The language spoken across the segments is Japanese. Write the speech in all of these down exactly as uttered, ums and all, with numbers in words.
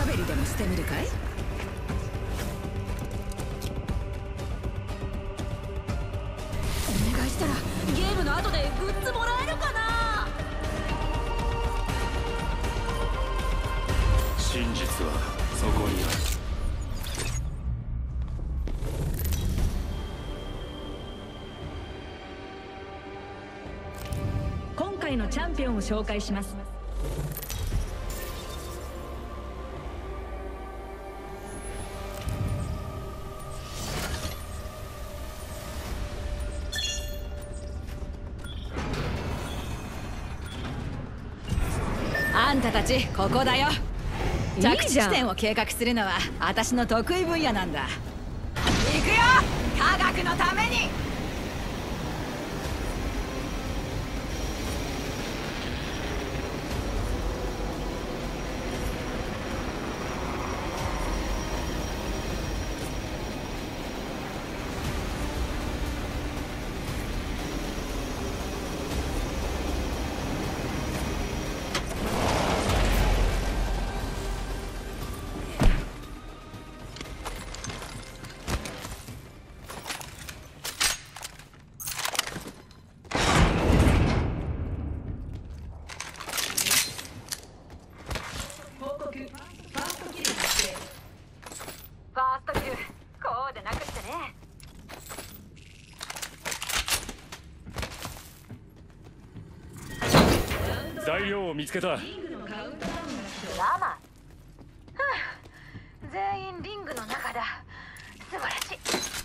べりでもしてみるかい？お願いしたらゲームの後でグッズもらえるかな？ 真実はそこにある。 今回のチャンピオンを紹介します。 あんたたちここだよ。着地地点を計画するのは私の得意分野なんだ。行くよ、科学のために。 材料を見つけた。 ラマ、全員リングの中だ。素晴らし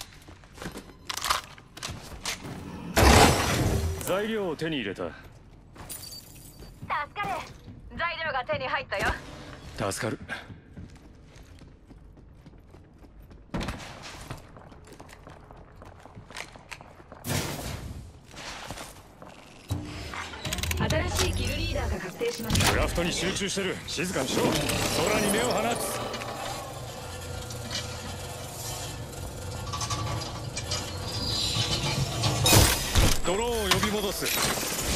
い。 材料を手に入れた。 助かる。材料が手に入ったよ。 助かる。 新しいキルリーダーが確定しました。 クラフトに集中してる。静かにしろ。空に目を放つ。ドローンを呼び戻す。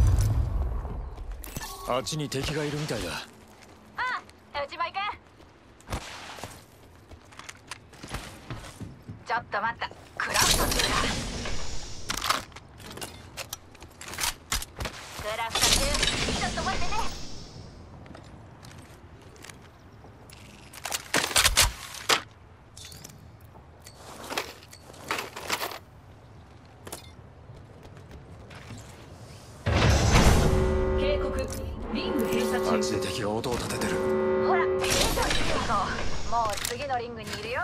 あっちに敵がいるみたいだ。 ああ、うちも行く。ちょっと待った。クラフト中だ。クラフト中、ちょっと待ってね。 警告、リング閉鎖中。 あっちで敵が音を立ててる。 ほら、見てそう。もう次のリングにいるよ。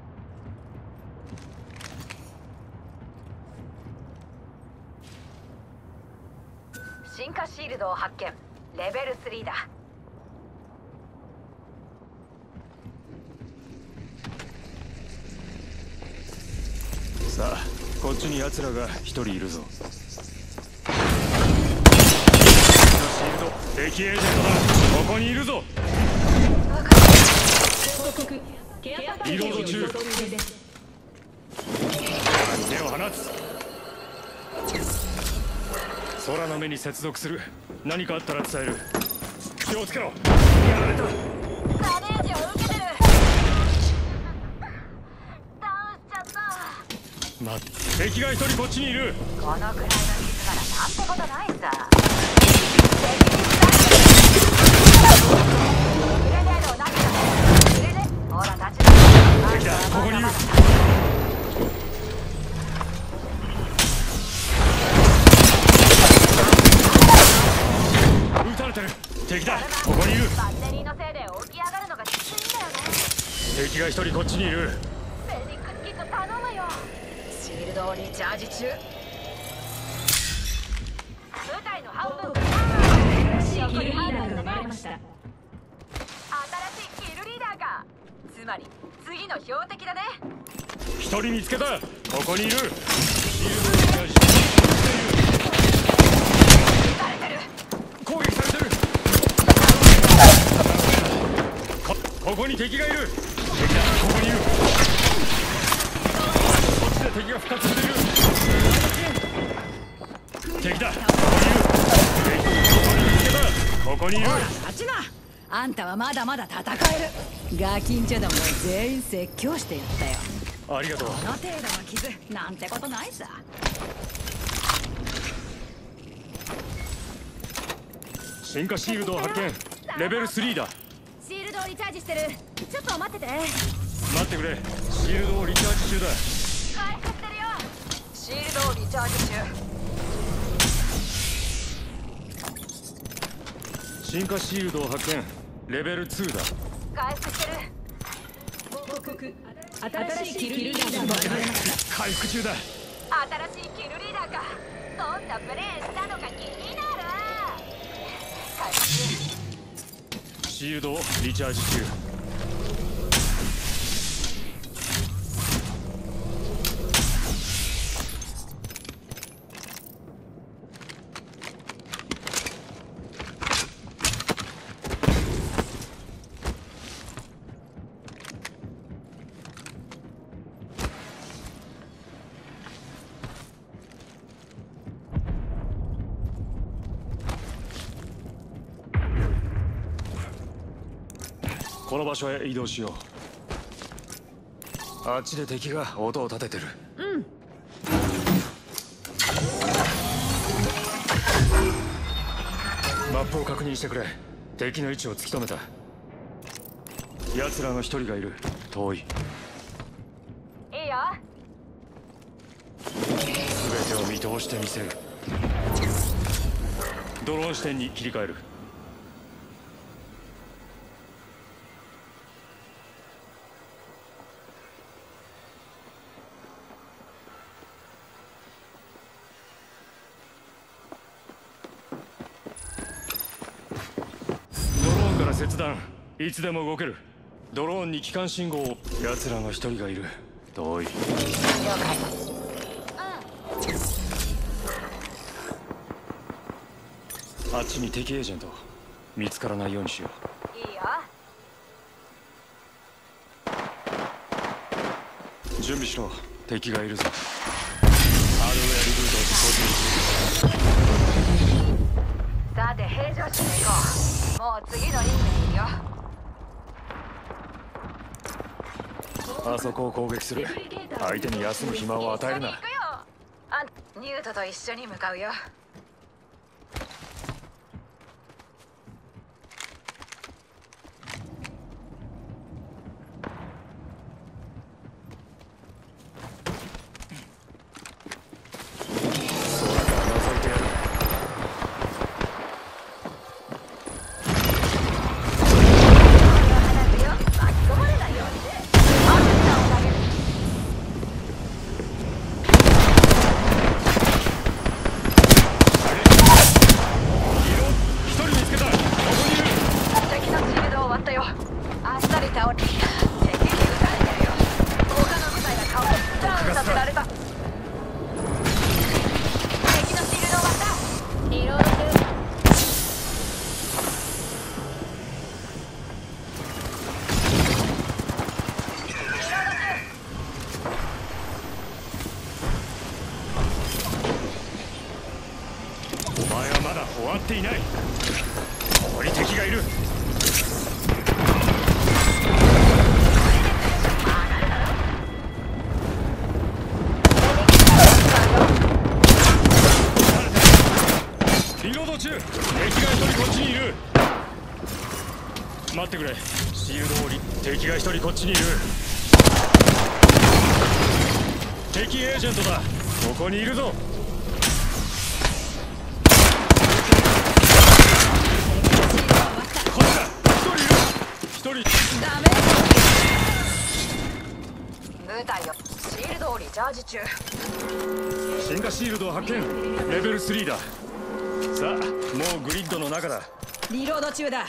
進化シールドを発見。レベルスリーだ。 さあ、こっちに奴らが一人いるぞ。シールド、敵エージェントだ。ここにいるぞ。 報告、ケアパッケージの移動中です。 手を放つ。空の目に接続する。何かあったら伝える。気をつけろ。やられた。 ダメージを受けてる。ダウンしちゃった。 待って、敵が一人こっちにいる。 このくらいの水ならなんてことないさ。グレネードを投げた。グレネほら立ち止まる。 敵だ、ここにいる。撃たれてる。敵だ、ここにいる。 バッテリーのせいで起き上がるのがきついんだよね。 敵が一人こっちにいる。 フェニックスキット頼むよ。シールドをリチャージ中。部隊の半分。 新しいキルリーダーが生まれました。 新しいキルリーダーか。つまり次の標的だね。 一人見つけた。ここにいる。シールドをリチャージ。 撃たれてる。 攻撃されてる。こ、ここに敵がいる。敵だ、ここにいる。こっちで敵が復活している。敵だ、ここにいる。敵、ここに見つけた。ここにいる。 ほら、立ちな。 あんたはまだまだ戦える。ガキンチョどもを全員説教してやったよ。 ありがとう。 この程度の傷なんてことないさ。 進化シールドを発見。レベルスリーだ。 シールドをリチャージしてる。ちょっと待ってて。 待ってくれ。シールドをリチャージ中だ。 回復してるよ。シールドをリチャージ中。 進化シールドを発見。レベルツーだ。 回復してる。 報告。新しいキルリーダーが現れました。 回復中だ。 新しいキルリーダーか。どんなプレイしたのか気になる。回復。 シールドをリチャージ中。この場所へ移動しよう。あっちで敵が音を立ててる。 うん。 マップを確認してくれ。敵の位置を突き止めた。奴らの一人がいる。遠い。 いいよ。 全てを見通してみせる。ドローン視点に切り替える。切断。いつでも動ける。ドローンに機関信号を。奴らの一人がいる。遠い。あっちに敵エージェント。見つからないようにしよいいよ。 う。準備しろ。敵がいるぞ。ハードウェアリブートを操縦する。 さて平常心で行こう。もう次のリングにいるよ。 あそこを攻撃する。相手に休む暇を与えるな。 一緒に行くよ。あんニュートと一緒に向かうよ。 終わっていない。ここに敵がいる。リロード中。敵が一人こっちにいる。待ってくれ。シールドをり敵が一人こっちにいる。敵エージェントだ。ここにいるぞ。 ダメ。部隊よ。シールドをリチャージ中。 進化シールドを発見。レベルスリーだ。さあ、もうグリッドの中だ。 リロード中だ。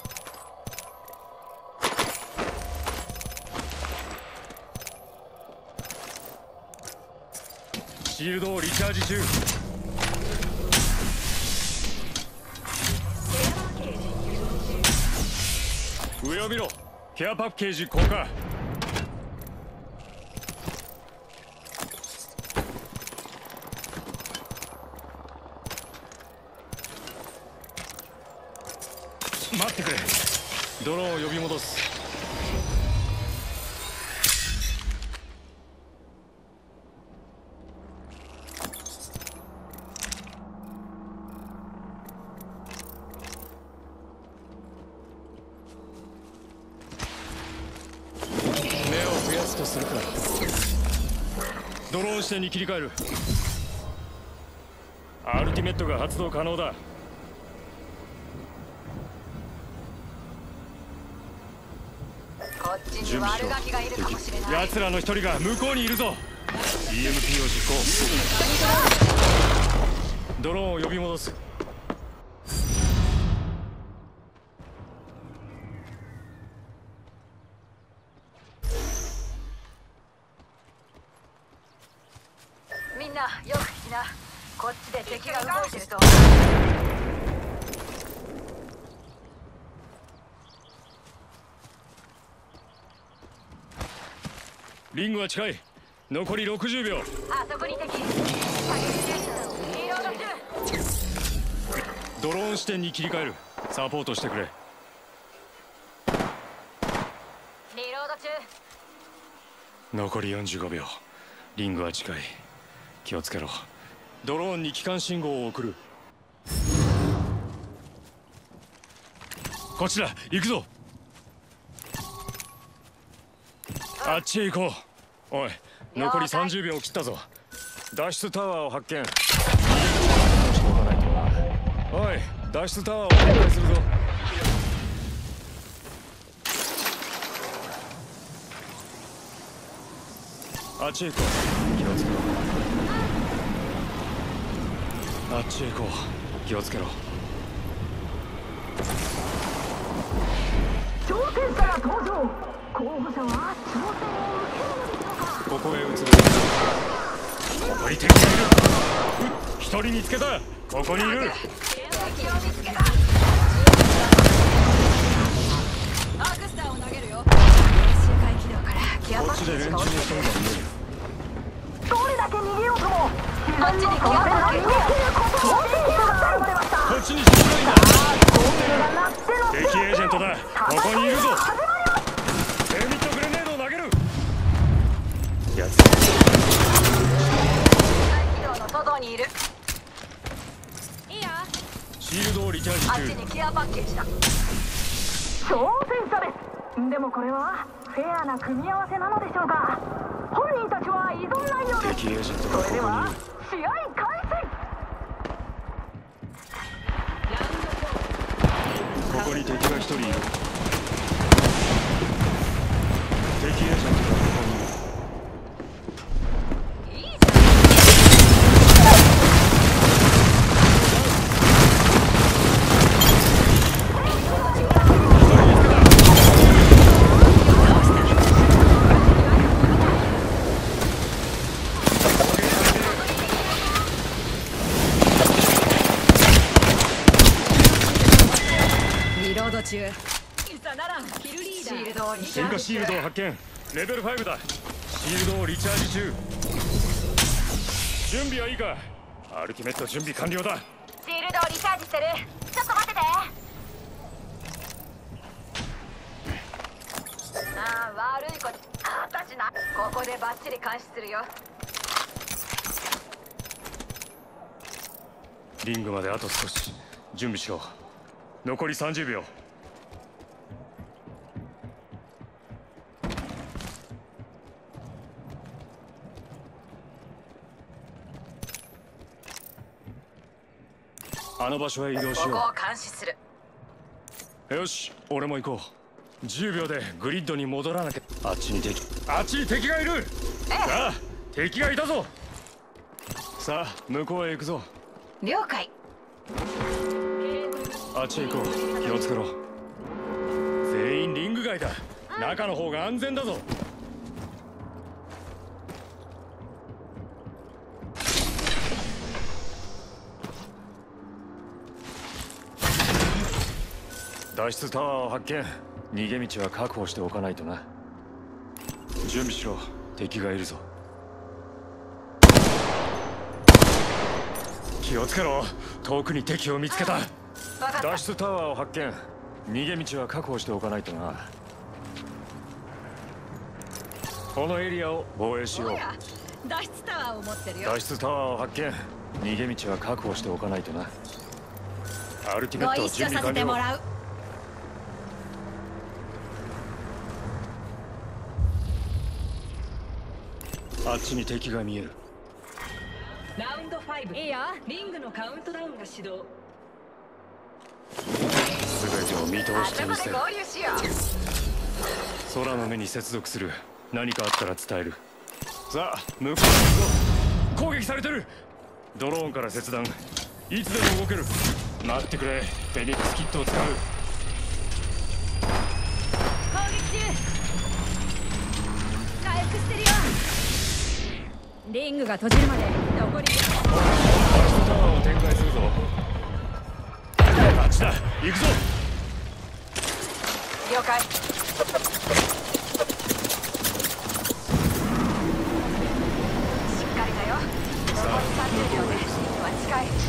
シールドをリチャージ中。上を見ろ。ケアパッケージ降下。待ってくれ。 ドローンを呼び戻す。目を増やすとするか。ドローン視点に切り替える。アルティメットが発動可能だ。 こっちに悪ガキがいるかもしれない。 奴らの一人が向こうにいるぞ。 イーエムピー を実行。ドローンを呼び戻す。 みんなよく聞きな。こっちで敵が動いてるぞ。 リングは近い。残りろくじゅうびょう。 あそこに敵。リロード中。 ドローン視点に切り替える。サポートしてくれ。 リロード中。 残りよんじゅうごびょう。リングは近い。気をつけろ。ドローンに帰還信号を送る。こっちだ、行くぞ。あっちへ行こう。おい、残りさんじゅうびょうを切ったぞ。脱出タワーを発見。おい、脱出タワーを展開するぞ。あっちへ行こう。気をつけろ。あっちへ行こう。気をつけろ。 挑戦者が登場。候補者は挑戦を受けるのでしょうか。 ここへ移る。ここに敵がいる。一人見つけた。ここにいる。 敵を見つけた。アークスターを投げるよ。周回軌道からギアパッケージが落ちてくる。 どれだけ逃げようともあっちにギアパッケージがこっちに進むんだ。敵エージェントだ。ここにいるぞ。エミットグレネードを投げる。やつ軌道の外にいる。いいよ。 シールドをリチャージあっ中。 ちにケアパッケージだ。 挑戦者です。でもこれはフェアな組み合わせなのでしょうか。本人たちは依存ないようです。 敵エージェントがここにいる。 試合開始。 ここに敵が一人いる。敵エージェントがここにいる。 いいじゃん。リロード中。 キルリーシダーールドをリチャージ進化シールドを発見。レベルごだ。シールドをリチャージ中。準備はいいか。アルティメット準備完了だ。 シールドをリチャージしてる。ちょっと待ってて。ああ、悪い子。あたちな。ここでバッチリ監視するよ。 リングまであと少し。準備しろ。残りさんじゅうびょう。あの場所へ移動しよここを監視する。 う。よし、俺も行こう。じゅうびょうでグリッドに戻らなきゃ。あっちに敵。あっちに敵がいる。さあ、敵がいたぞ。さあ、向こうへ行くぞ。 了解。 あっちへ行こう。気をつけろ。全員リング外だ。中の方が安全だぞ。脱出タワーを発見。逃げ道は確保しておかないとな。準備しろ。敵がいるぞ。気をつけろ。遠くに敵を見つけた。脱出タワーを発見。 逃げ道は確保しておかないとな。このエリアを防衛しよう。 脱出タワーを持ってるよ。 脱出タワーを発見。逃げ道は確保しておかないとな。アルティメットご一緒させてもらう。 あっちに敵が見える。 ラウンドファイブ。いいよ。リングのカウントダウンが始動。 全てを見通してみせる。 合流しよう。 空の目に接続する。何かあったら伝える。さあ向こうに行くぞ。攻撃されてる。ドローンから切断。いつでも動ける。待ってくれ。フェニックスキットを使う。 攻撃中。回復してるよ。リングが閉じるまで残り。 タワーを展開するぞ。あっちだ。行くぞ。 了解。さんじゅうびょうでリングは近い。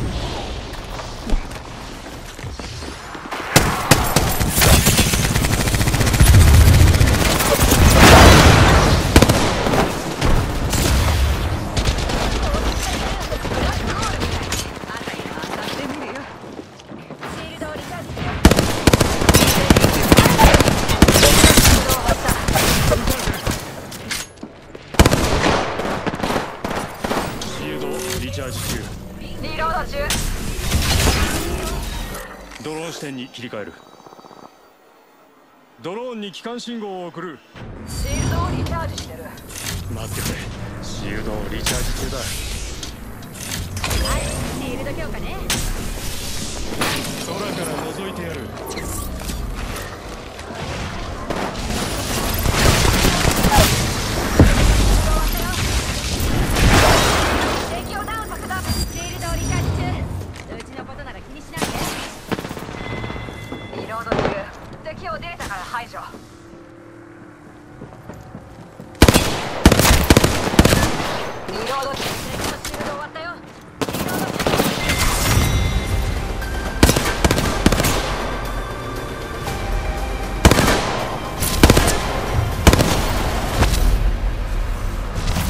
リロード中。 ドローン視点に切り替える。ドローンに帰還信号を送る。 シールドをリチャージしてる。 待ってくれ。シールドをリチャージ中だ。 はい、シールド強化ね。 空から覗いてやる。 敵をダウンさせた。 シールドをリチャージ中。うちのことなら気にしないで。 リロード中。敵をデータから排除。リロード中。敵のシールド終わったよ。リロード中。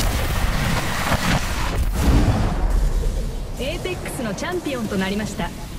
エーペックスのチャンピオンとなりました。